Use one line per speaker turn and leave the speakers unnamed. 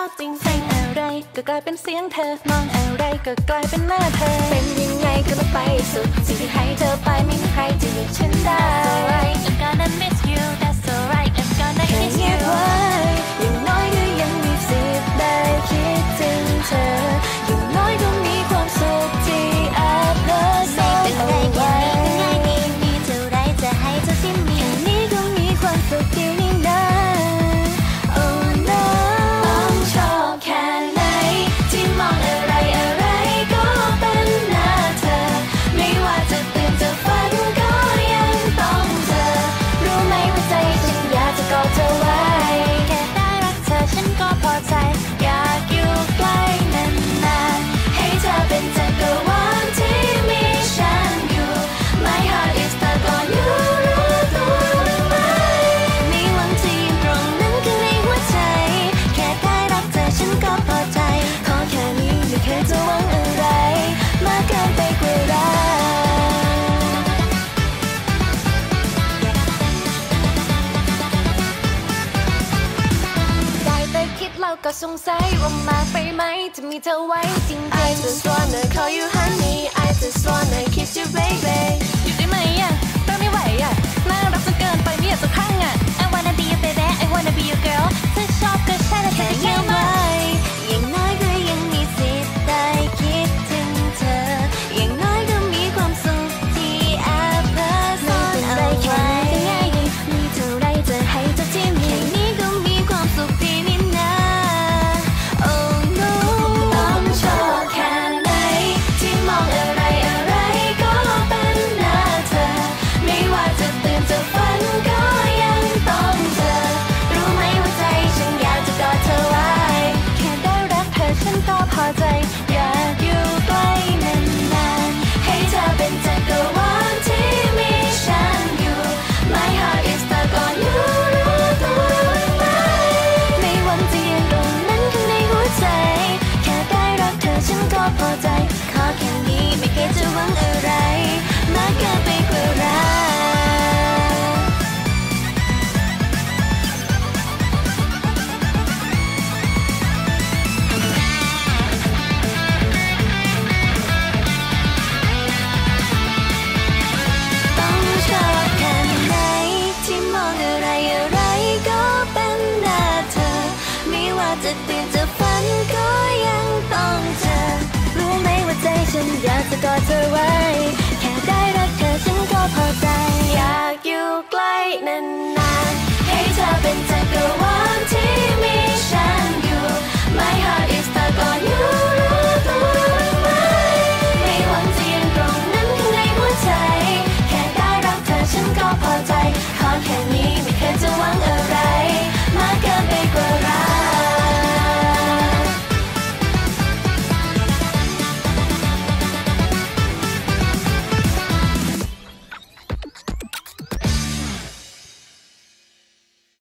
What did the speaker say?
จริงเพลงอะไรก็กลายเป็นเสียงเธอมองอะไรก็กลายเป็นหน้าเธอเป็นยังไงก็ไม่ไปสุดสิ่งที่ให้เธอไปไม่มีใครจะหยุดฉันได้ I'm gonna miss you that's alright I'm gonna kiss you อย่างน้อยก็ยังมีสิทธิ์ได้คิดถึงเธออย่างน้อยก็มีความสุขที่อาจเลิศไม่เป็นไรแค่นี้ก็ง่ายดีมีเท่าไรจะให้เธอที่มีแค่นี้ก็มีความสุขที่นี่นะ Oh no ต้องชอบแค่ไหนที่มองอะไรอะไรก็เป็นหน้าเธอไม่ว่าจะตื่นจะฝันก็ยังต้องเจอรู้ไหมว่าใจฉันอยากจะกอดเธอไว้แค่ได้รักเธอฉันก็พอใจอยากอยู่ใกล้นานๆให้เธอเป็นจักรวาลที่มีฉันอยู่ My heart is stuck on you รู้ตัวหรือไม่มีวันที่ยืนตรงนั้นคือในหัวใจแค่ได้รักเธอฉันก็พอใจขอแค่นี้ไม่เคยจะหวังอะไรมากเกินไปกว่ารักได้แต่คิดแล้วก็สงสัยว่ามากไปไหมจะมีเธอไว้จริงๆ I just wanna call you honey I just wanna kiss you baby อยู่ได้ไหมอะเราไม่ไหวอะน่ารักจนเกินไปไม่อยากจะข้างอะ I wanna be your baby I wanna be your girl เธอชอบก็ใช่แต่เธอจะยังไงอย่างน้อยก็ยังมีสิทธิ์ได้คิดถึงเธออย่างน้อยก็มีความสุขที่แอบเพ้อซ่อนเอาไว้แค่นี้ก็ง่ายดีมีเท่าไรจะให้เธอที่มีแค่นี้ก็มีความสุขที่นี่นะ Oh no ต้องชอบแค่ไหนที่มองอะไรอะไรก็เป็นหน้าเธอไม่ว่าจะตื่นจะฝันก็ยังต้องเจอรู้ไหมว่าใจฉันอยากจะกอดเธอไว้แค่ได้รักเธอฉันก็พอใจอยากอยู่ใกล้นานๆให้เธอเป็นจักรวาลที่มีฉันอยู่ My heart is stuck on you รู้ตัวหรือไม่ไม่วันที่ยืนตรงนั้นข้างในหัวใจแค่ได้รักเธอฉันก็พอใจขอแค่นี้ไม่เคยจะหวังอะไรมากเกินไปกว่ารักต้องชอบแค่ไหนที่มองอะไรอะไรก็เป็นหน้าเธอไม่ว่าจะตื่นจะฝันก็ยังต้องเจอรู้ไหมว่าใจฉันอยากจะกอดเธอไว้แค่ได้รักเธอฉันก็พอใจอยากอยู่ใกล้นานๆให้เธอเป็นจักรว